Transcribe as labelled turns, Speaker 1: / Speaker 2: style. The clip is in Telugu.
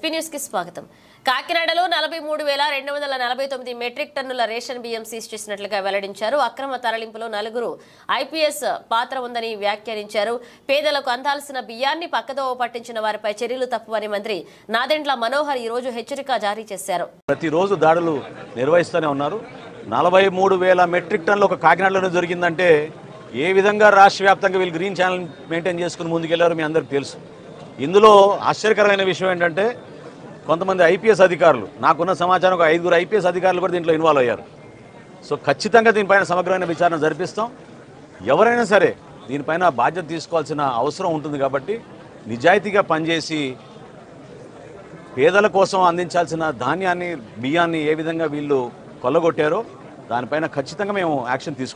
Speaker 1: ఎస్పీ న్యూస్ కి స్వాగతం. కాకినాడలో 43,249 మెట్రిక్ టన్నుల రేషన్ బియ్యం సీజ్ చేసినట్లుగా వెల్లడించారు. అక్రమ తరలింపులో 4 ఐపీఎస్ పాత్ర ఉందని వ్యాఖ్యానించారు. పేదలకు అందాల్సిన బియ్యాన్ని పక్కదోవ పట్టించిన వారిపై చర్యలు తప్పవని మంత్రి నాదెండ్ల మనోహర్ ఈ రోజు హెచ్చరిక జారీ చేశారు.
Speaker 2: ప్రతిరోజు దాడులు నిర్వహిస్తూనే ఉన్నారు. 43,000 మెట్రిక్ టన్నులు ఒక కాకినాడలోనే దొరికిందంటే ఏ విధంగా రాష్ట్ర వ్యాప్తంగా వీళ్ళు గ్రీన్ ఛానల్ మెయింటైన్ చేసుకుని ముందుకెళ్లారో మీ అందరికీ తెలుసు. ఇందులో ఆశ్చర్యకరమైన విషయం ఏంటంటే కొంతమంది ఐపీఎస్ అధికారులు, నాకున్న సమాచారం ఒక 5 ఐపీఎస్ అధికారులు కూడా దీంట్లో ఇన్వాల్వ్ అయ్యారు. సో ఖచ్చితంగా దీనిపైన సమగ్రమైన విచారణ జరిపిస్తాం. ఎవరైనా సరే దీనిపైన బాధ్యత తీసుకోవాల్సిన అవసరం ఉంటుంది. కాబట్టి నిజాయితీగా పనిచేసి పేదల కోసం అందించాల్సిన ధాన్యాన్ని, బియ్యాన్ని ఏ విధంగా వీళ్ళు కొల్లగొట్టారో దానిపైన ఖచ్చితంగా మేము యాక్షన్ తీసుకుంటాం.